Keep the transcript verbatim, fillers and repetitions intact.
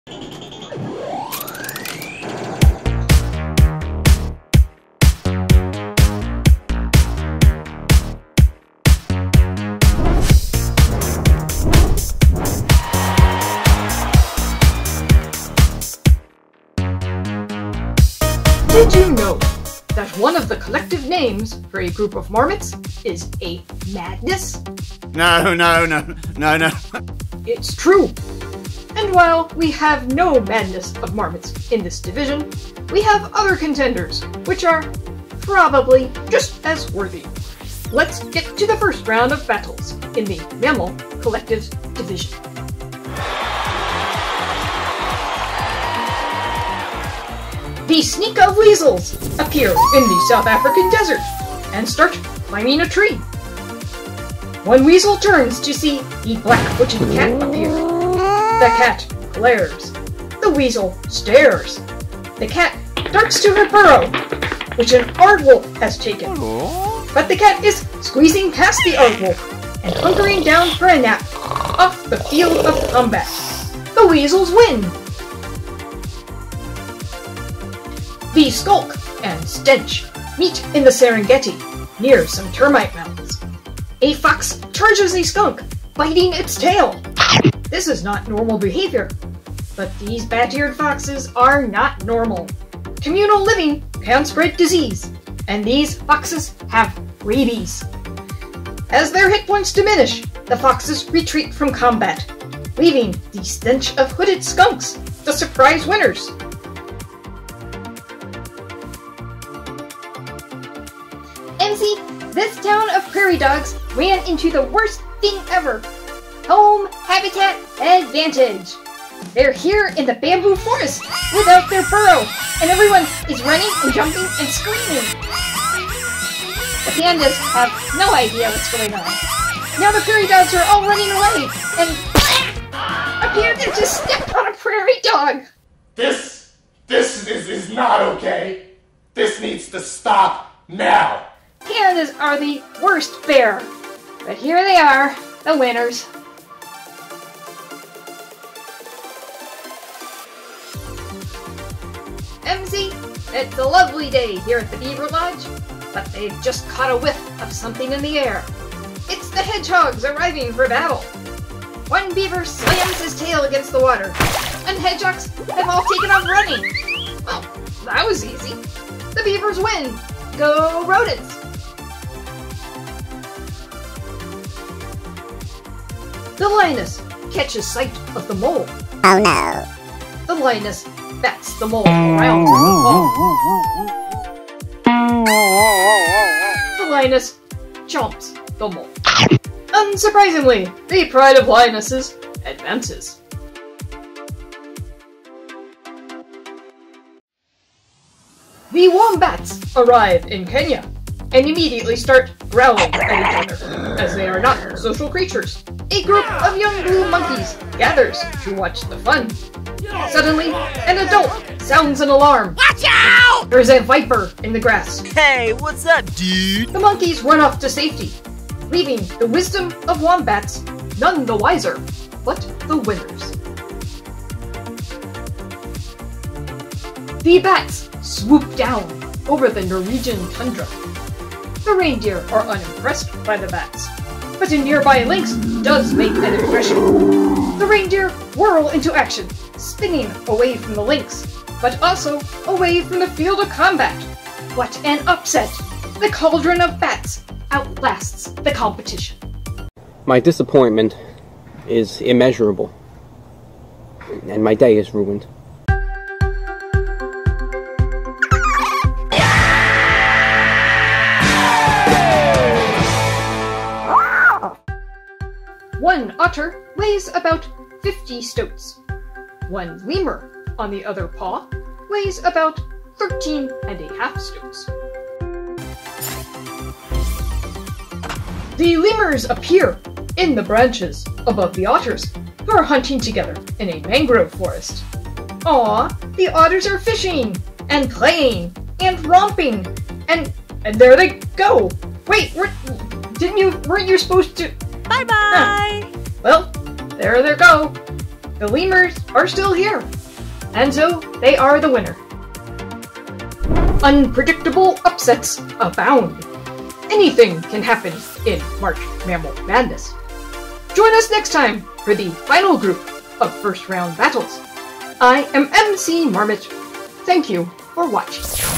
Did you know that one of the collective names for a group of marmots is a madness? No, no, no, no, no. It's true. And while we have no madness of marmots in this division, we have other contenders, which are probably just as worthy. Let's get to the first round of battles in the Mammal Collective Division. The sneak of weasels appear in the South African desert and start climbing a tree. One weasel turns to see the black-footed cat appear. The cat glares. The weasel stares. The cat darts to her burrow, which an aardwolf has taken. But the cat is squeezing past the aardwolf and hunkering down for a nap off the field of combat. The weasels win! The skunk and stench meet in the Serengeti, near some termite mounds. A fox charges a skunk, biting its tail. This is not normal behavior, but these bat-eared foxes are not normal. Communal living can spread disease, and these foxes have rabies. As their hit points diminish, the foxes retreat from combat, leaving the stench of hooded skunks, the surprise winners. M C, this town of prairie dogs ran into the worst thing ever. Home habitat advantage. They're here in the bamboo forest without their burrow, and everyone is running and jumping and screaming. The pandas have no idea what's going on. Now the prairie dogs are all running away, and a panda just stepped on a prairie dog. This, this is, is not okay. This needs to stop now. Pandas are the worst bear, but here they are, the winners. M C, it's a lovely day here at the Beaver Lodge, but they've just caught a whiff of something in the air. It's the hedgehogs arriving for battle. One beaver slams his tail against the water, and hedgehogs have all taken off running. Well, that was easy. The beavers win. Go rodents! The lioness catches sight of the mole. Oh no. The lioness bats the mole around with the paw. The lioness chomps the mole. Unsurprisingly, the pride of lionesses advances. The wombats arrive in Kenya and immediately start growling at each other, as they are not social creatures. A group of young blue monkeys gathers to watch the fun. Suddenly, an adult sounds an alarm. Watch out! There's a viper in the grass. Hey, what's up, dude? The monkeys run off to safety, leaving the wisdom of wombats none the wiser, but the winners. The bats swoop down over the Norwegian tundra. The reindeer are unimpressed by the bats, but a nearby lynx does make an impression. The reindeer whirl into action, spinning away from the lynx, but also away from the field of combat. What an upset! The cauldron of bats outlasts the competition. My disappointment is immeasurable, and my day is ruined. One otter weighs about fifty stoats. One lemur, on the other paw, weighs about thirteen and a half stoats. The lemurs appear in the branches above the otters, who are hunting together in a mangrove forest. Aw, the otters are fishing, and playing, and romping, and and there they go! Wait, weren't, didn't you, weren't you supposed to... Bye-bye! Huh. Well, there they go. the lemurs are still here, and so they are the winner. Unpredictable upsets abound. Anything can happen in March Mammal Madness. Join us next time for the final group of first round battles. I am M C Marmot. Thank you for watching.